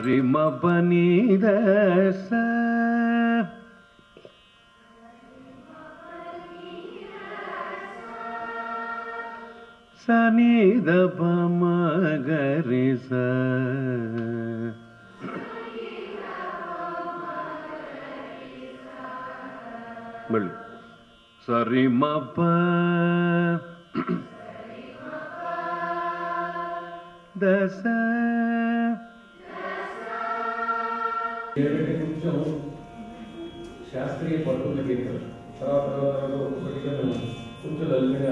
రిమ పని దస సని దప మగరి స మళ్ళీ సరిమ ప దస కొంచెం శాస్త్రీయ పట్టుకున్న గీతం తర్వాత కొంచెం లలితంగా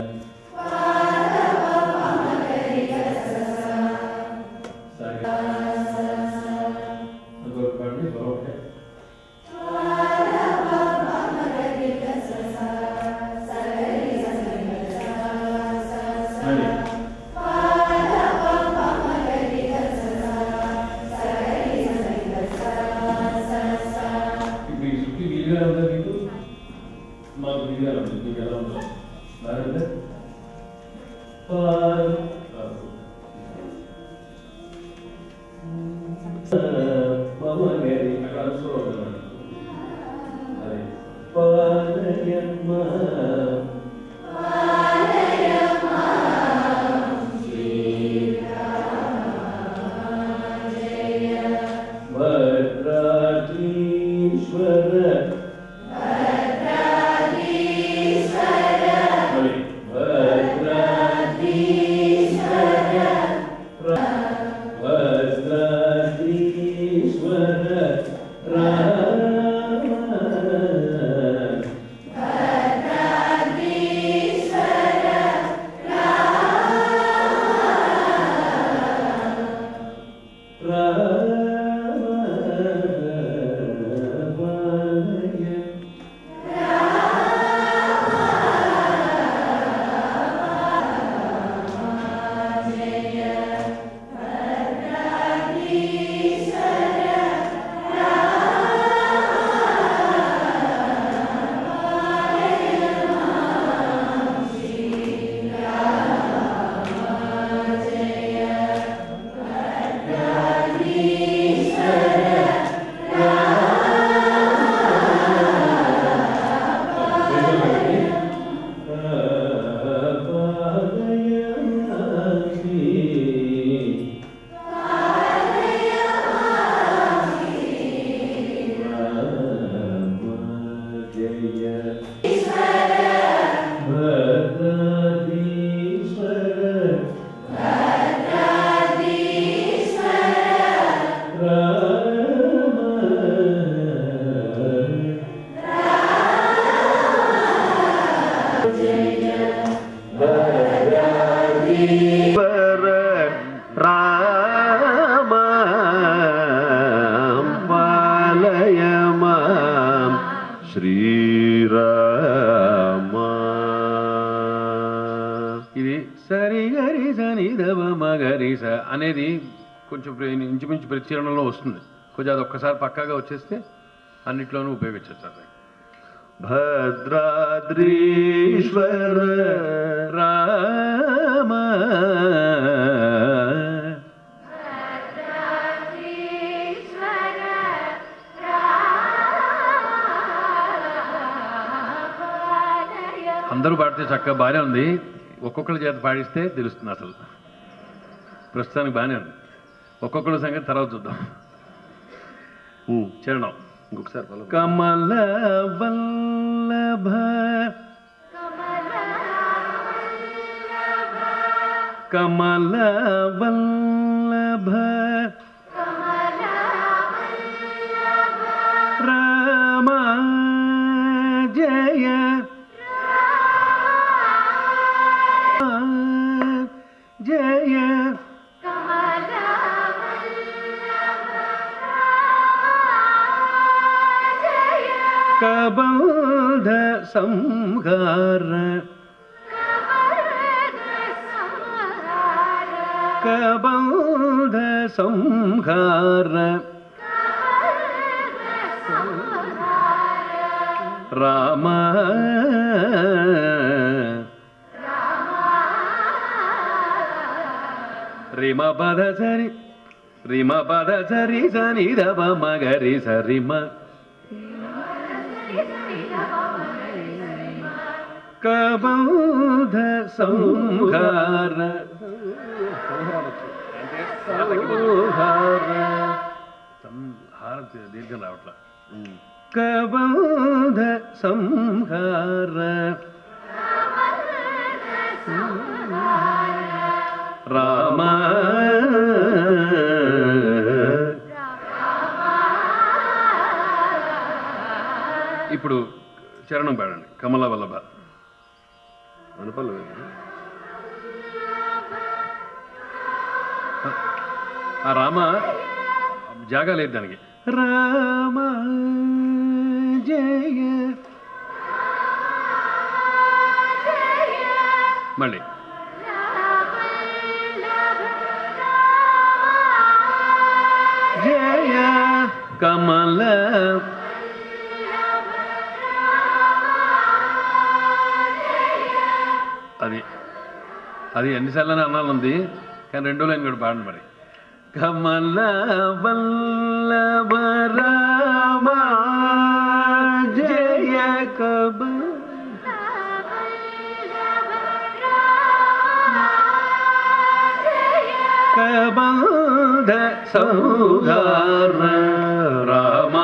అనేది కొంచెం ఇంచుమించు ప్రతిచరణలో వస్తుంది. కొంచెం అది ఒక్కసారి పక్కాగా వచ్చేస్తే అన్నిట్లోనూ ఉపయోగించవచ్చు. భద్రాద్రీశ్వర రామ అందరూ పాడితే చక్కగా బాగానే ఉంది. ఒక్కొక్కరి చేత పాడిస్తే తెలుస్తుంది. అసలు ప్రస్తుతానికి బాగానే ఉంది. ఒక్కొక్కరి సంగతి తర్వాత చూద్దాం. చరణం ఇంకొకసారి కమల వల్లభ కమల వల్లభ రామ జయ జయ కబంధ సంహార కబంధ సంహార రామ రిమ పద సరి రిమ పద సరి సని దవ మగరి సరిమ కబంధ సంహార దీర్ఘం రావట్లా కబంధ సంహార రామ ఇప్పుడు చరణం పాడండి కమల వల్లభ అనుపల్లు ఆ రామ జాగా లేదు దానికి రామ జయ మళ్ళీ జయ కమల అది అది ఎన్నిసార్లు అనాలంది కానీ రెండో లైన్ కూడా పాడండి మరి కమల వల్లభ రామ జయ కబంధ సంహార రామ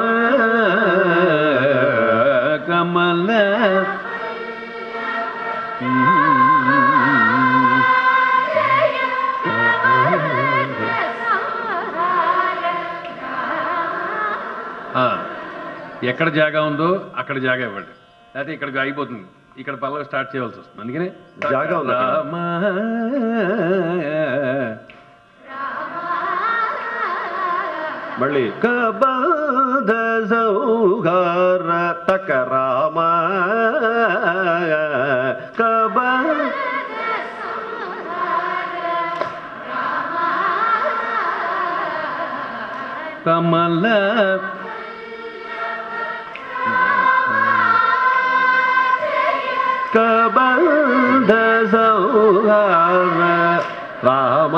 కమల ఎక్కడ జాగా ఉందో అక్కడ జాగా ఇవ్వండి లేకపోతే ఇక్కడికి అయిపోతుంది ఇక్కడ పల్లవి స్టార్ట్ చేయవలసి వస్తుంది అందుకనే జాగా రామ మళ్ళీ కబంధ సంహార తక రామ కమల కబంధ సంహార రామ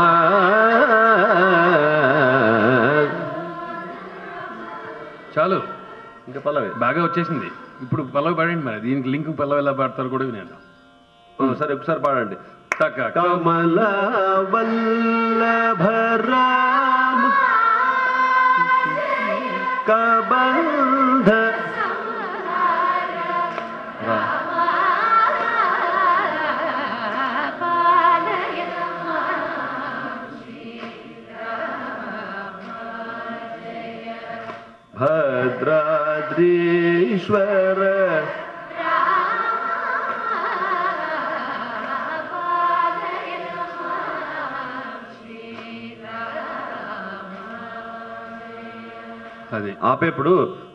చాలు ఇంకా పల్లవి బాగా వచ్చేసింది ఇప్పుడు పల్లవి పాడండి మరి దీనికి లింక్ పల్లవి ఎలా పాడతారు కూడా వినేద్దాం సరే ఒకసారి పాడండి తక్క కమల వల్లభ రామ కబంధ భద్రాద్రీశ్వర అది ఆపేప్పుడు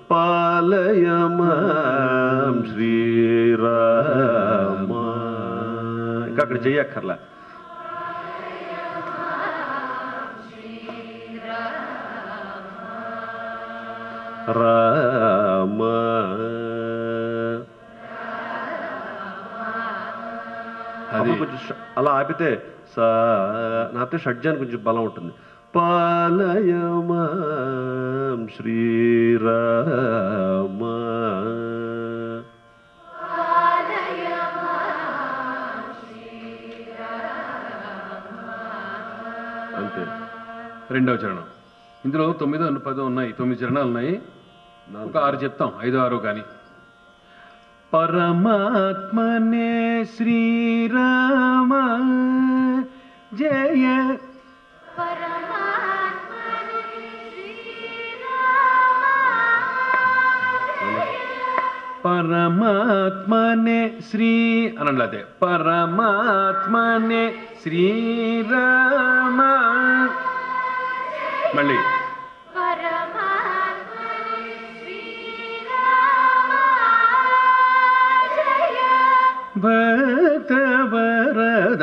పాలయమాం శ్రీరామ ఇంకా అక్కడ చెయ్యక్కర్లా రామ కొంచెం అలా ఆపితే నాతో షడ్జాన్ని కొంచెం బలం ఉంటుంది పాలయమాం శ్రీరామ అంతే రెండవ చరణం ఇందులో 9, 10 ఉన్నాయి 9 చరణాలు ఉన్నాయి ఒక 6 చెప్తాం 5, 6 కానీ పరమాత్మనే శ్రీరామ జయ పరమాత్మనే శ్రీ అనండి పరమాత్మనే శ్రీరామ మళ్ళీ భక్త వరద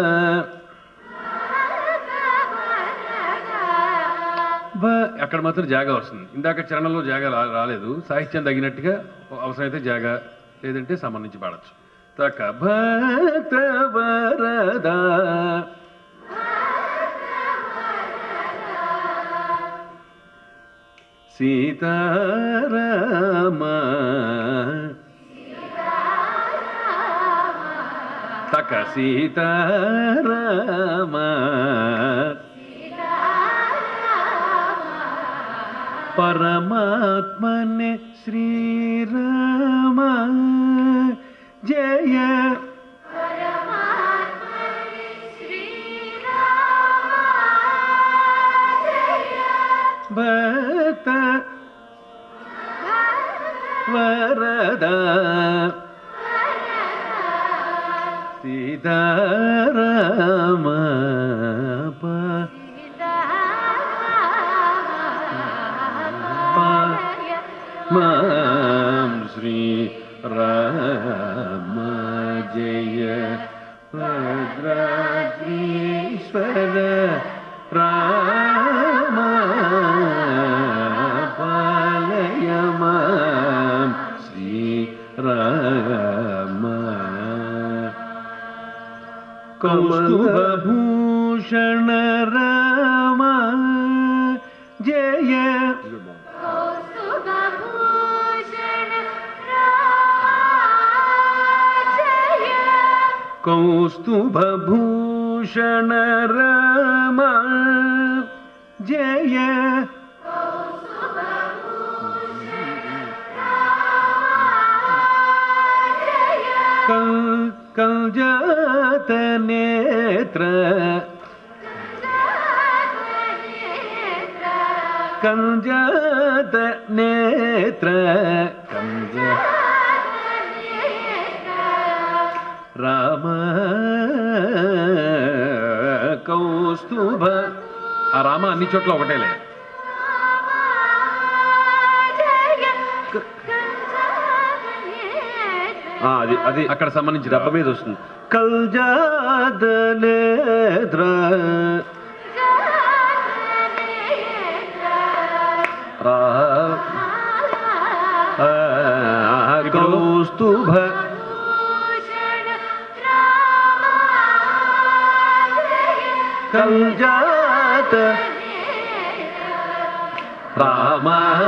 అక్కడ మాత్రం జాగా వస్తుంది ఇందాక చరణంలో జాగా రాలేదు సాహిత్యం తగినట్టుగా అవసరమైతే జాగా లేదంటే సంబంధించి పాడచ్చు తక భక్త వరద సీతారామ తక సీతారామ పరమాత్మనే శ్రీరామ జయ భక్త వరద సీతారామ మాం శ్రీ రామ జయ భద్రాద్రీశ్వర రామ పాలయ మాం శ్రీ రామ కౌస్తుభూషణ రామ జయ కౌస్తుభూషణ రామ జయ కల్జాత నేత్ర కంజాత నేత్ర కంజ రామ కౌస్తుభ ఆ రామ అన్ని చోట్ల ఒకటేలే అది అది అక్కడ సంబంధించి దెబ్బ మీద వస్తుంది కల్జాద నేత్ర కౌస్తుభ కల్జాత రామ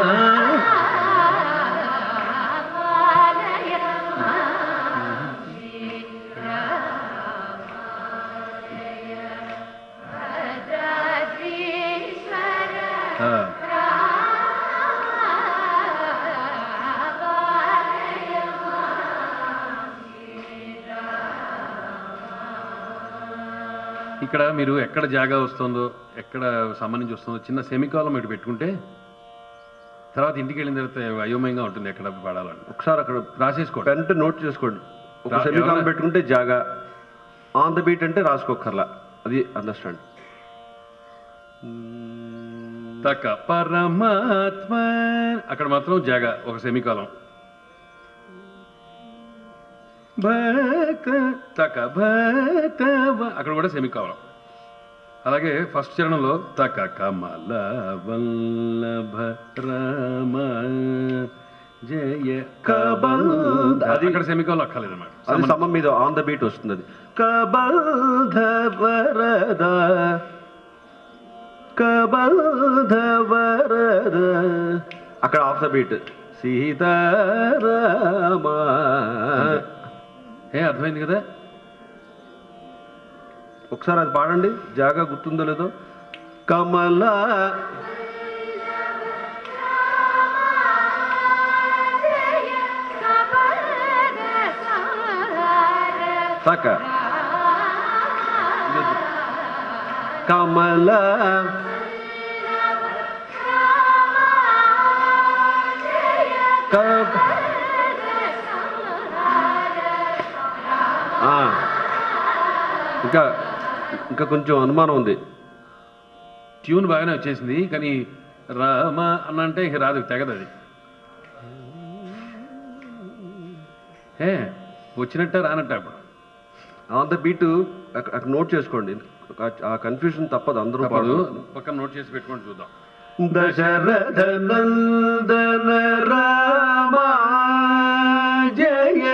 ఇక్కడ మీరు ఎక్కడ జాగా వస్తుందో ఎక్కడ సంబంధించి వస్తుందో చిన్న సెమికాలం ఇటు పెట్టుకుంటే తర్వాత ఇంటికి వెళ్ళిన తర్వాత అయోమయంగా ఉంటుంది ఎక్కడ పడాలని. ఒకసారి అక్కడ రాసేసుకోండి, పెంట నోట్ చేసుకోండి. ఒక సెమికాలం పెట్టుకుంటే జాగా, ఆన్ ద బీట్ అంటే రాసుకోకర్లా. అది అండర్స్టాండ్. తక పరమాత్మ అక్కడ మాత్రం జాగా ఒక సెమికాలం. భక్త తక భక్త అక్కడ కూడా సెమికాలం. అలాగే ఫస్ట్ చరణంలో తక కమల వల్లభ రామ జయ కబంధ అది ఇక్కడ సెమికాలం అక్కర్లేదు అన్నమాట. అది సమం మీద ఆన్ ద బీట్ వస్తుంది. అది కబంధ వరద కబంధ వరద అక్కడ ఆఫ్ ద బీట్ సీతారామ. అర్థమైంది కదా? ఒకసారి అది పాడండి, జాగా గుర్తుందో లేదో. కమల తక కమల ఇంకా ఇంకా కొంచెం అనుమానం ఉంది. ట్యూన్ బాగానే వచ్చేసింది, కానీ రామ అన్నంటే ఇక రాదు, తెగదు. అది వచ్చినట్ట రానట్ట. అప్పుడు ఆన్ ద బీట్ అక్కడ నోట్ చేసుకోండి. ఆ కన్ఫ్యూజన్ తప్పదు, అందరూ పక్కన నోట్ చేసి పెట్టుకోండి. చూద్దాం. దశరథ నందన రామ జయ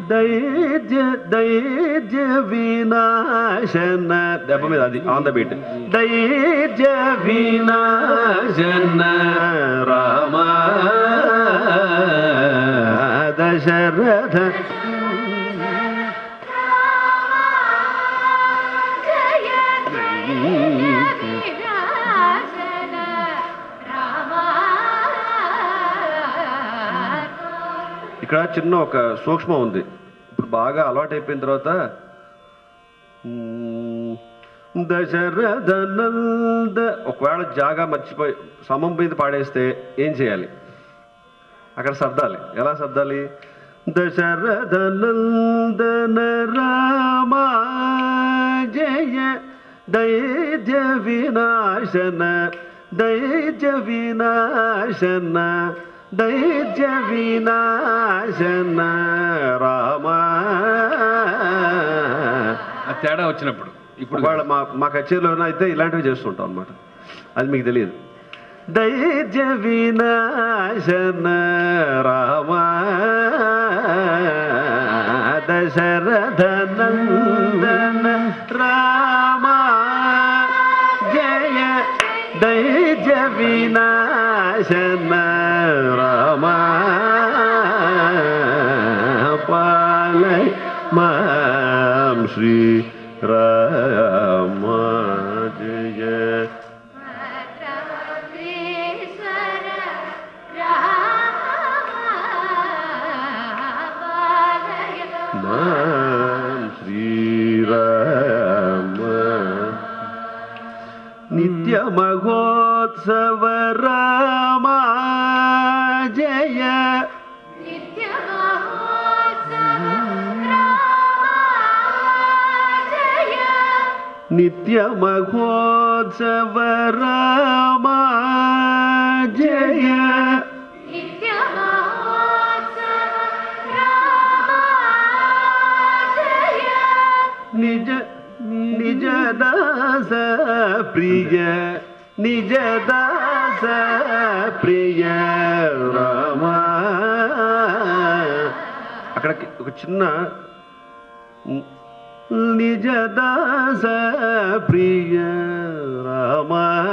దైర్య వినాశన దెబ్బ మీద అది ఆన్ ద బీట్ దైర్య వినాశన రామ దశరథ ఇక్కడ చిన్న ఒక సూక్ష్మం ఉంది. ఇప్పుడు బాగా అలవాటు అయిపోయిన తర్వాత దశరథ నంద ఒకవేళ జాగా మర్చిపోయి సమం మీద పాడేస్తే ఏం చేయాలి? అక్కడ సర్దాలి. ఎలా సర్దాలి? దశరథ నందన రామ జయ దైర్య వినాశన దైర్య వినాశన దైర్య వినాశన రామ. తేడా వచ్చినప్పుడు ఇప్పుడు మా కచేరీలో అయితే ఇలాంటివి చేస్తుంటాం అనమాట. అది మీకు తెలియదు. దైర్య వినాశన రామ దశరథ నందన రామ జయ దైర్య వినాశన రామ పాలయ మాం శ్రీ రామ జయ శ్రీరామ. నిత్య మహోత్సవ రామ జయ నిత్య మహోత్సవ రామ జయ నిజ నిజ దాస ప్రియ నిజ దాస ప్రియ రామ. అక్కడ ఒక చిన్న నిజ దాస ప్రియ రామ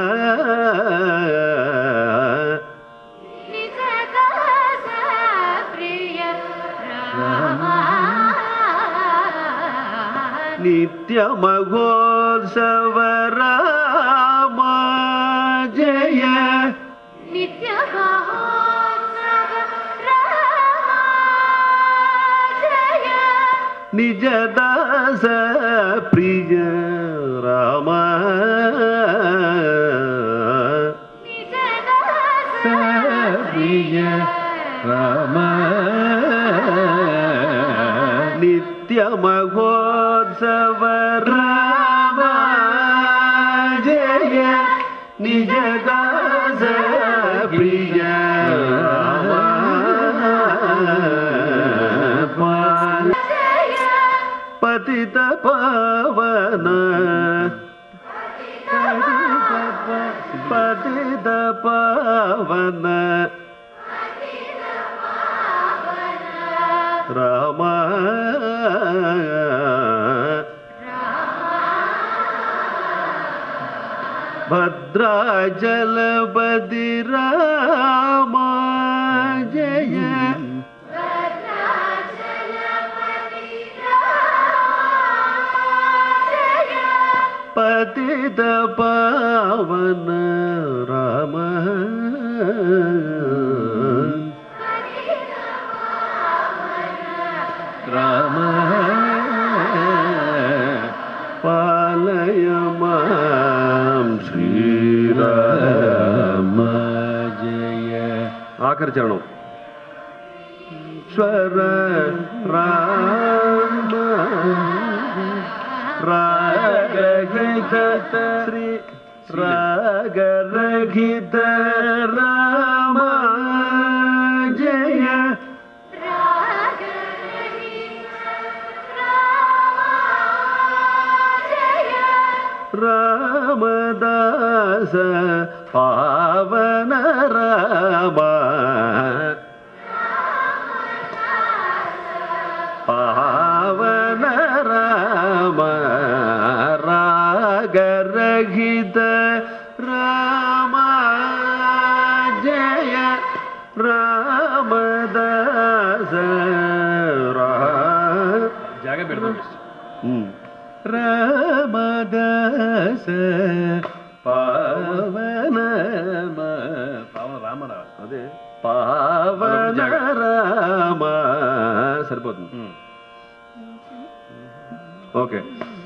నిత్య మహోత్సవ రామ జయ నిత్య మహోత్సవ రామ జయ నిజ దాస ప్రియ రామ నిజ దాస ప్రియ రామ నిత్య మహోత్సవ రామ జయ నిజ దాస ప్రియ రామ పతిత పవన పతిత పవన రామ భద్రాచలపతి రామ జయ పతిత పావన రామ రామ పాలయ మాం శ్రీరామ జయ. ఆఖరి చరణం స్వర రామ రాగరహిత శ్రీ రాగరహిత రామ జయ రామదాస పావన రామ రామదాస జాగా పెడతాం రామదాస పావన రామ అదే పావన రామ సరిపోతుంది. ఓకే.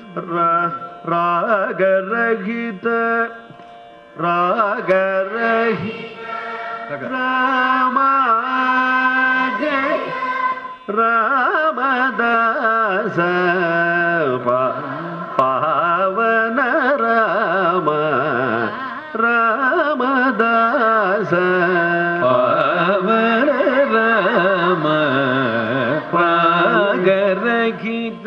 రాగరహిత రామ రామదాస పావన రామ రామదాస పావన రామ రాగరహిత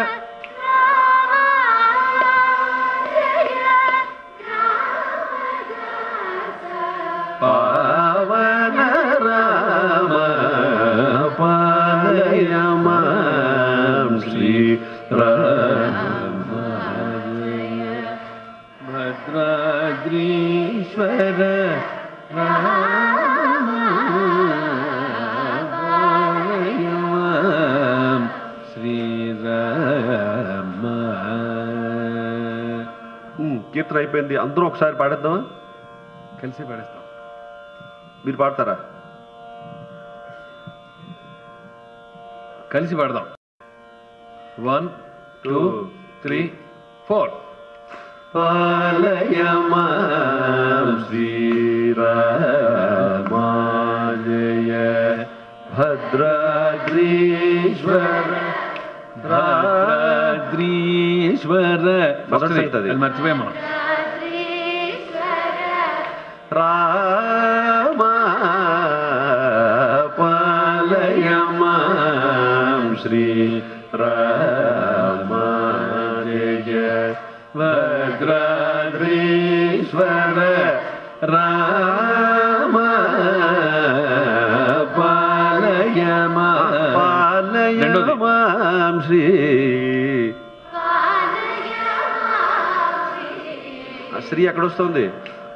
పావన రామ పాలయమాం శ్రీ రామ భద్రాద్రీశ్వర పాలయమాం శ్రీరామ. కీర్తన అయిపోయింది. అందరూ ఒకసారి పాడేద్దామా? కలిసి పాడేస్తాం. మీరు పాడతారా? కలిసి పాడదాం. 1 2 3 4. పాలయమాం శ్రీరామ జయ భద్రాద్రీశ్వర భద్రాద్రీశ్వర. అది మర్చిపోయాం మనం. రామ పాలయమాం శ్రీ రామ జయ భద్రాద్రీశ్వర రామ పాలయమాం శ్రీ. శ్రీ ఎక్కడొస్తుంది?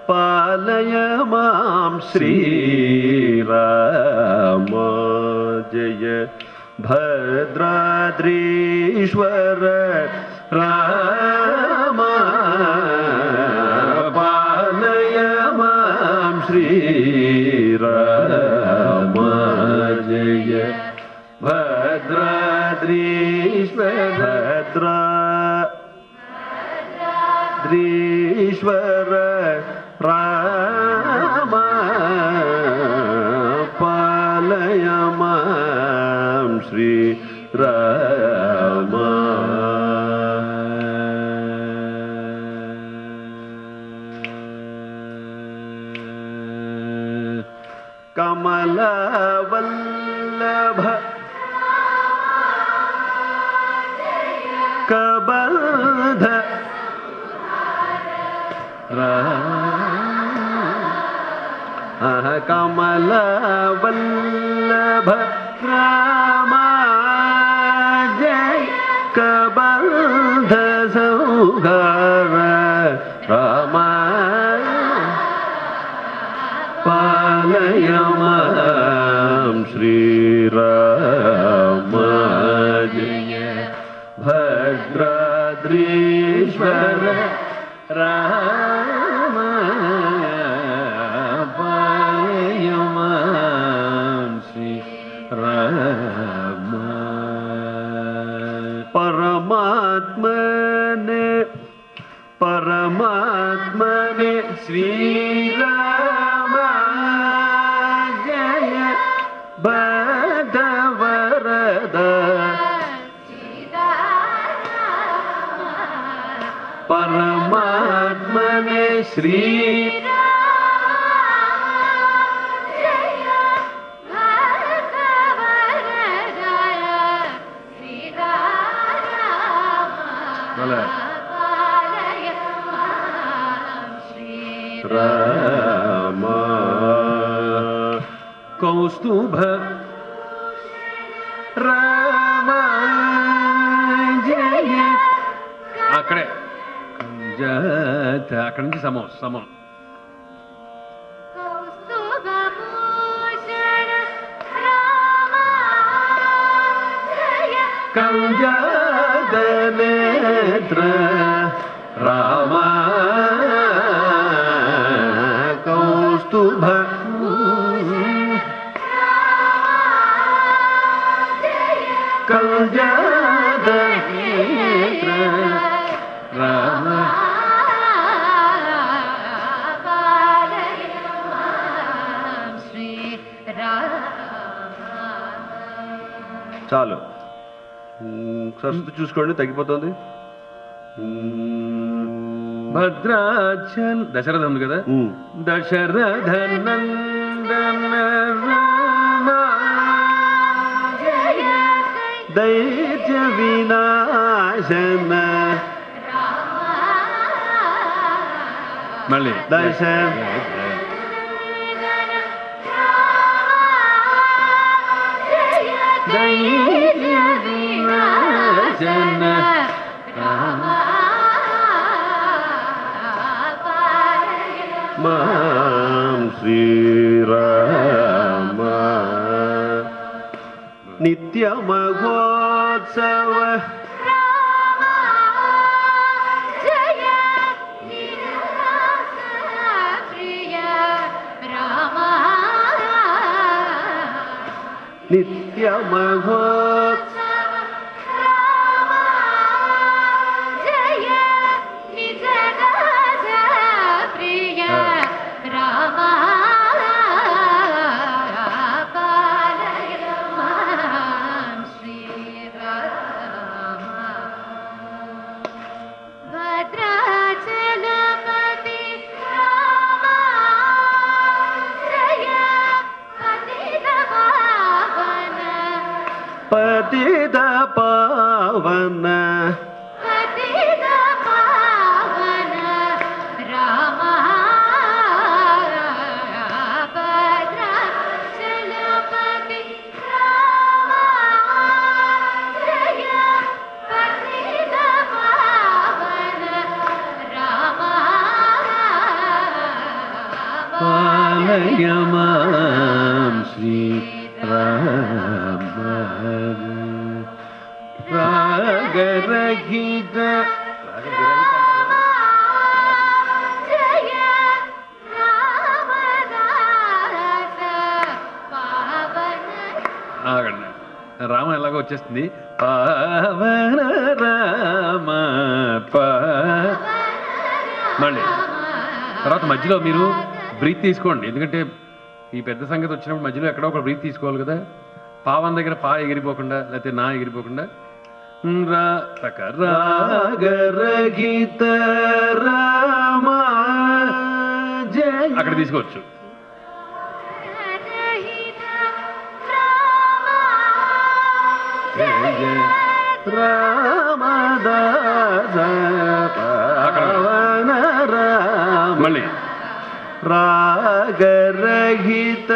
పాలయమాం శ్రీరామ జయ భద్రాద్రీశ్వర రామ పాలయమాం శ్రీరామ జయ భద్రాద్రీశ్వర భద్రాద్రీశ్వర రామ పాలయమాం శ్రీ రామ. కమలవల్లభ కబంధ కమలవల్లభ రామ జయ కబంధ సౌగర రామ పాలయమాం శ్రీరామ జయ భద్రాద్రీశ్వర రామ పాలయమాం శ్రీ రామ. పరమాత్మనే శ్రీరామ జయ భద్రవరద పరమాత్మనే శ్రీ రామ కౌస్తుభ రామ జయ. అక్కడే అక్కడి నుంచి సమం. కంజాదనేత్ర రామ కౌస్తుభ కంజాదనేత్ర రామ. చాలు సరస్వతి చూసుకోండి తగ్గిపోతుంది. భద్రాచల్ దశరథ ఉంది కదా, దశరథ నందన రామ దైత్య వినాశన మళ్ళీ దైత్య వినాశన మాం శ్రీరామ నిత్యమఘోత్సవ నిత్యమఘోత్సవ పతిత పావన రామ భద్రాచలపతి రామ జయ పతిత పావన రామ పాలయ మాం శ్రీ రామ రాగరహిత జయ రామదాస పావన. ఆగండి, రామ ఎలాగో వచ్చేస్తుంది. పావన రామ మళ్ళీ తర్వాత మధ్యలో మీరు బ్రీత్ తీసుకోండి, ఎందుకంటే ఈ పెద్ద సంగతి వచ్చినప్పుడు మధ్యలో ఎక్కడో ఒక బ్రీత్ తీసుకోవాలి కదా. పావన దగ్గర పా ఎగిరిపోకుండా, లేకపోతే నా ఎగిరిపోకుండా రాగరహిత రామ జయ అక్కడ తీసుకోవచ్చు. రామదాస పావన రామ మళ్ళీ రాగరహిత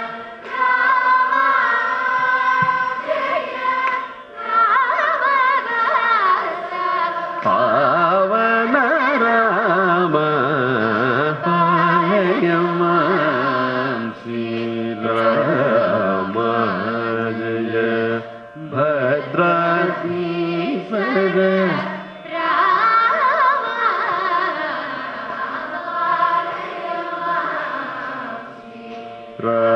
పావన రామ పాలయ మాం శ్రీరామ జయ భద్రాధీశ్వర రా